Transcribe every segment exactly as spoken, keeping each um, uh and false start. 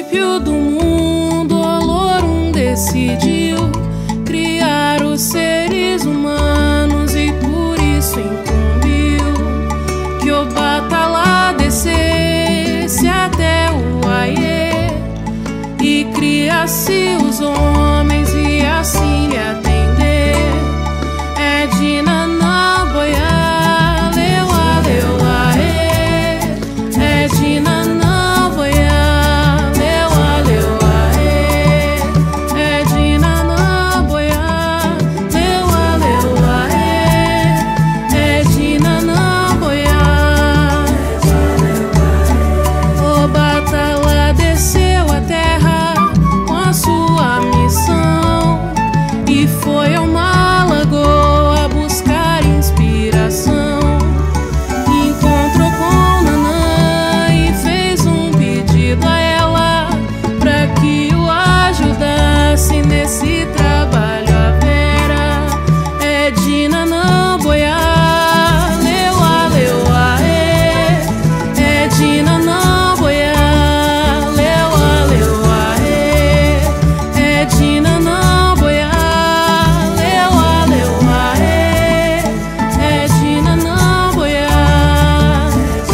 princípio do mundo, Olorum decidiu criar os seres humanos e por isso incumbiu que Obatalá descesse até o Aie e criasse os homens e assim lhe atender. É de Nanã boiá, leuá, leuá, é, é de Nanã boiá, leuá, leuá, é, é de Nanã boiá, leuá, leuá, é, é de Nanã boiá. Obatalá desceu à terra com a sua missão e foi ao mar lagoa buscar inspiração. Encontrou com Nanã e fez um pedido a ela pra que o ajudasse nesse trabalho a vera. É de Nanã boiá, leuá, leuá, é, é de Nanã boiá, leuá, leuá, é, é de Nanã boiá, leuá, leuá, é, é de Nanã boiá.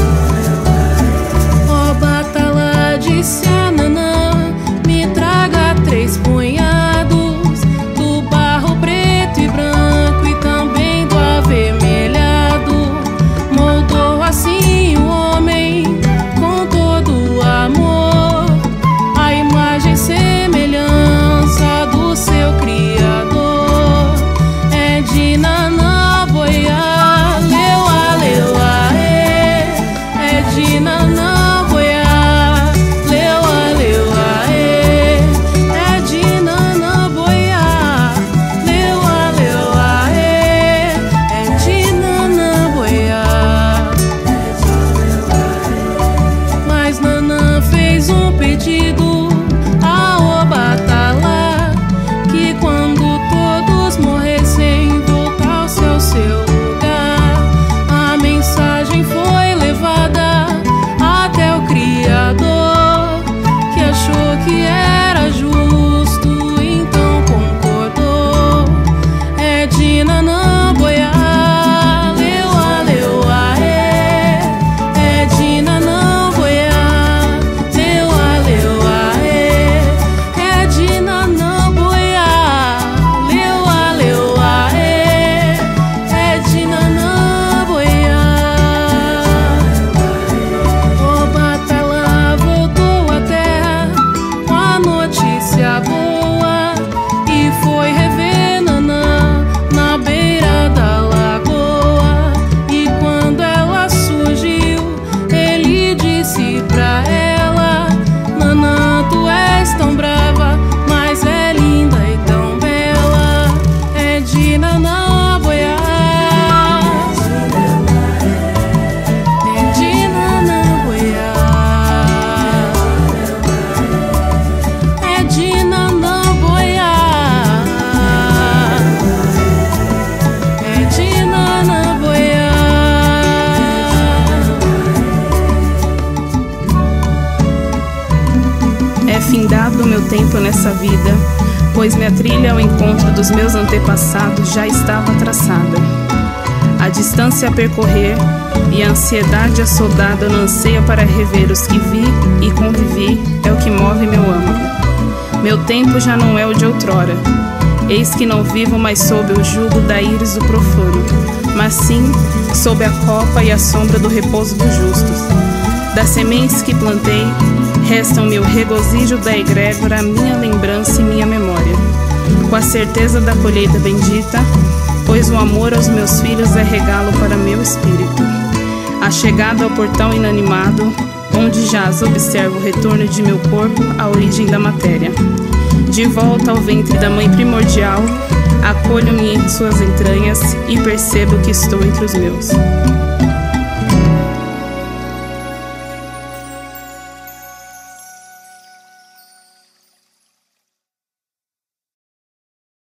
Obatalá disse a Nanã: me traga três punhados do barro preto e branco e também do avermelhado. Moldou assim o homem com todo o amor, a imagem e semelhança do seu Criador. É de Nanã boiá, leuá, leuá, é, é de Nanã boiá, leuá, leuá, é, é de Nanã boiá, leuá, leuá, é, é de Nanã boiá. Mas Nanã fez um pedido a Obatalá, que quando todos morressem voltasse ao seu lugar. A mensagem foi levada até o Criador, que achou que era justo, então concordou. É de Nanã boiá, leuá, leuá, é, é de Nanã boiá, leuá, leuá, é, é de Nanã boiá, leuá, leuá, é, é de Nanã boiá. Obatalá voltou à terra com a notícia boa e foi rever Nanã na beira da lagoa. E quando ela surgiu, ele disse pra ela: Nanã, tu és tão brava, mas é linda e tão bela. É de Nanã boiá, é de Nanã boiá, é de Nanã boiá, é de Nanã boiá. É findado o meu tempo nessa vida, pois minha trilha ao encontro dos meus antepassados já estava traçada. A distância a percorrer e a ansiedade assoldada no anseio para rever os que vi e convivi é o que move meu âmago. Meu tempo já não é o de outrora. Eis que não vivo mais sob o jugo da íris do profano, mas sim sob a copa e a sombra do repouso dos justos. Das sementes que plantei, restam-me o regozijo da egrégora, a minha lembrança e minha memória, com a certeza da colheita bendita, pois o amor aos meus filhos é regalo para meu espírito. A chegada ao portão inanimado, onde jaz observo o retorno de meu corpo à origem da matéria. De volta ao ventre da mãe primordial, acolho-me em suas entranhas e percebo que estou entre os meus.